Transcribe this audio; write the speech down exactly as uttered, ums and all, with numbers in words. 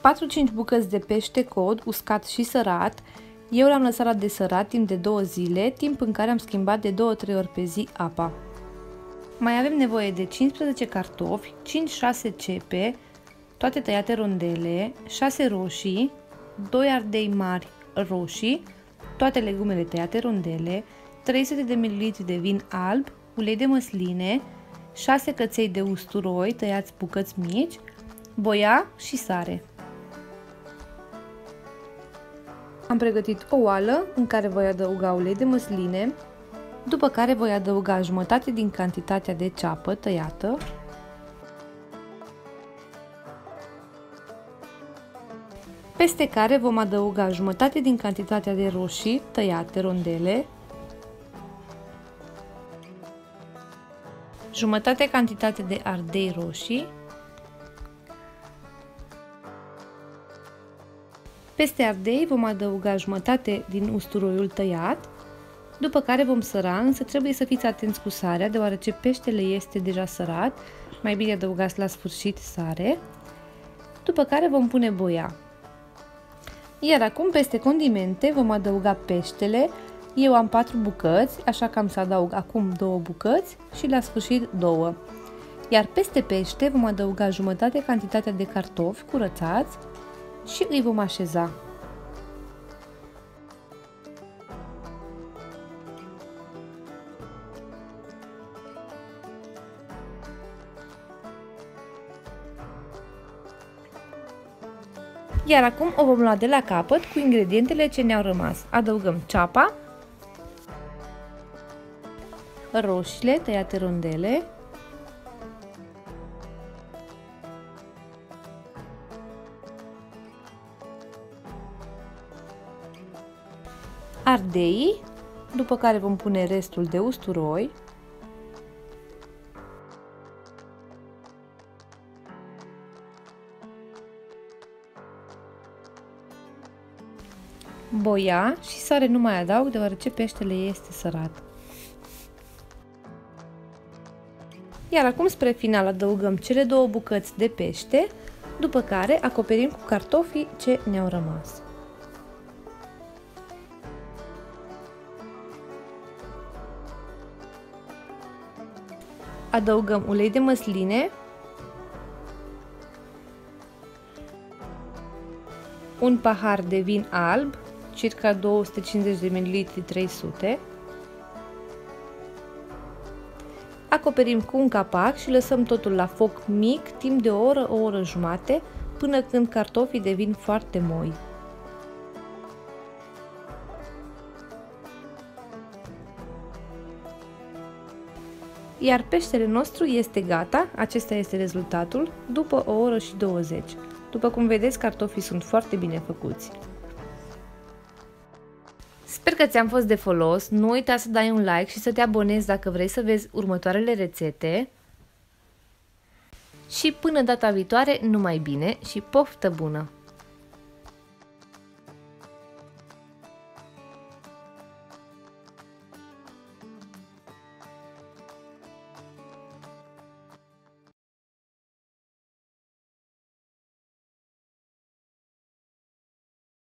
patru-cinci bucăți de pește cod uscat și sărat. Eu l-am lăsat la desărat timp de două zile, timp în care am schimbat de două-trei ori pe zi apa. Mai avem nevoie de cincisprezece cartofi, cinci șase cepe, toate tăiate rondele, șase roșii, doi ardei mari roșii, toate legumele tăiate rondele, trei sute de mililitri de vin alb, ulei de măsline, șase căței de usturoi tăiați bucăți mici, boia și sare. Am pregătit o oală în care voi adăuga ulei de măsline, după care voi adăuga jumătate din cantitatea de ceapă tăiată, peste care vom adăuga jumătate din cantitatea de roșii tăiate rondele, jumătate cantitate de ardei roșii, peste ardei vom adăuga jumătate din usturoiul tăiat, după care vom săra, însă trebuie să fiți atenți cu sarea, deoarece peștele este deja sărat, mai bine adăugați la sfârșit sare, după care vom pune boia. Iar acum peste condimente vom adăuga peștele. Eu am patru bucăți, așa că am să adaug acum două bucăți și la sfârșit două. Iar peste pește vom adăuga jumătate cantitatea de cartofi curățați și îi vom așeza. Iar acum o vom lua de la capăt cu ingredientele ce ne-au rămas. Adăugăm ceapa, roșiile tăiate rondele, ardeii, după care vom pune restul de usturoi, boia și sare nu mai adaug deoarece peștele este sărat. Iar acum spre final adăugăm cele două bucăți de pește, după care acoperim cu cartofii ce ne-au rămas. Adăugăm ulei de măsline, un pahar de vin alb, circa două sute cincizeci de mililitri, trei sute. Acoperim cu un capac și lăsăm totul la foc mic timp de o oră, o oră jumate, până când cartofii devin foarte moi. Iar peștele nostru este gata, acesta este rezultatul, după o oră și douăzeci. După cum vedeți, cartofii sunt foarte bine făcuți. Sper că ți-am fost de folos, nu uita să dai un like și să te abonezi dacă vrei să vezi următoarele rețete. Și până data viitoare, numai bine și poftă bună!